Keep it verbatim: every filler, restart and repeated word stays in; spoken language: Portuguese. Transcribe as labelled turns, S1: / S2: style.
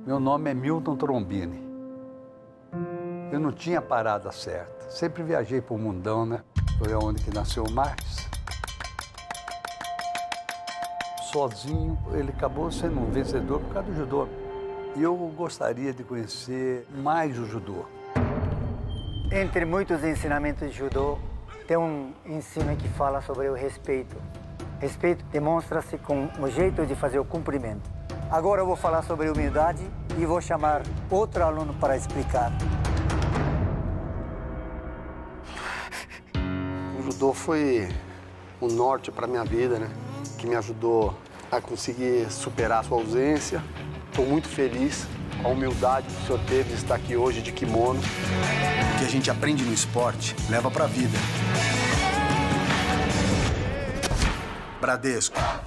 S1: Meu nome é Milton Trombini. Eu não tinha parada certa. Sempre viajei para o mundão, né? Foi onde que nasceu o Marques. Sozinho, ele acabou sendo um vencedor por causa do judô. E eu gostaria de conhecer mais o judô.
S2: Entre muitos ensinamentos de judô, tem um ensino que fala sobre o respeito. Respeito demonstra-se com o jeito de fazer o cumprimento. Agora eu vou falar sobre humildade e vou chamar outro aluno para explicar.
S3: O judô foi o norte para minha vida, né? Que me ajudou a conseguir superar a sua ausência. Estou muito feliz com a humildade que o senhor teve de estar aqui hoje de kimono.
S4: O que a gente aprende no esporte leva para a vida. Bradesco.